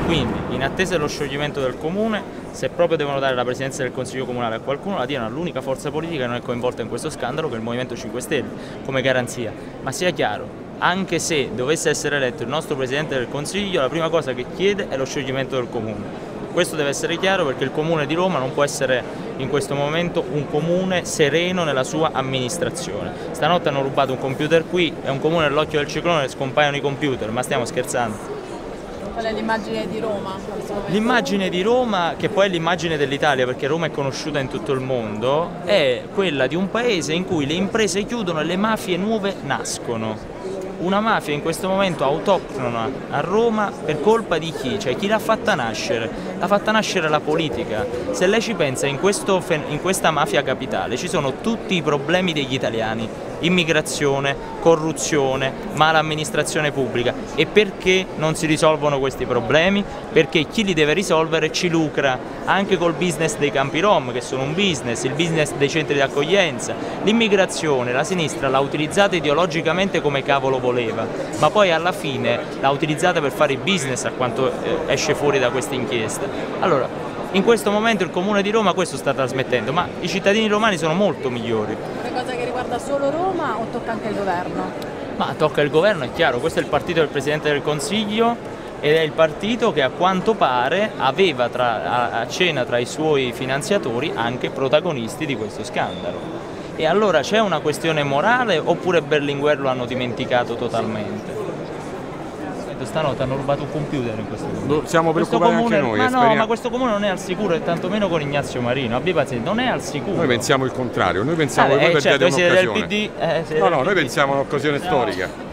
Quindi, in attesa dello scioglimento del comune, se proprio devono dare la presidenza del Consiglio Comunale a qualcuno, la diano all'unica forza politica che non è coinvolta in questo scandalo, che è il Movimento 5 Stelle, come garanzia. Ma sia chiaro, anche se dovesse essere eletto il nostro Presidente del Consiglio, la prima cosa che chiede è lo scioglimento del comune. Questo deve essere chiaro, perché il Comune di Roma non può essere in questo momento un comune sereno nella sua amministrazione. Stanotte hanno rubato un computer qui, è un comune all'occhio del ciclone, scompaiono i computer, ma stiamo scherzando? Qual è l'immagine di Roma? L'immagine di Roma, che poi è l'immagine dell'Italia, perché Roma è conosciuta in tutto il mondo, è quella di un paese in cui le imprese chiudono e le mafie nuove nascono. Una mafia in questo momento autoctona a Roma per colpa di chi? Cioè chi l'ha fatta nascere? L'ha fatta nascere la politica. Se lei ci pensa, in questa mafia capitale ci sono tutti i problemi degli italiani: immigrazione, corruzione, mala amministrazione pubblica. E perché non si risolvono questi problemi? Perché chi li deve risolvere ci lucra anche col business dei campi rom, che sono un business, il business dei centri di accoglienza. L'immigrazione la sinistra l'ha utilizzata ideologicamente come cavolo voleva, ma poi alla fine l'ha utilizzata per fare i business, a quanto esce fuori da questa inchiesta. Allora, in questo momento il Comune di Roma questo sta trasmettendo, ma i cittadini romani sono molto migliori. Una cosa che riguarda solo Roma o tocca anche il governo? Ma tocca il governo, è chiaro, questo è il partito del Presidente del Consiglio ed è il partito che a quanto pare aveva a cena tra i suoi finanziatori anche protagonisti di questo scandalo. E allora c'è una questione morale oppure Berlinguer lo hanno dimenticato totalmente? Stanotte hanno rubato un computer in questo comune. Siamo preoccupati anche noi. Ma no, ma questo comune non è al sicuro, e tantomeno con Ignazio Marino. Abbi pazienza, non è al sicuro. Noi pensiamo il contrario, noi pensiamo che voi perdete certo, un'occasione. Siete del PD, no, noi pensiamo a un'occasione storica.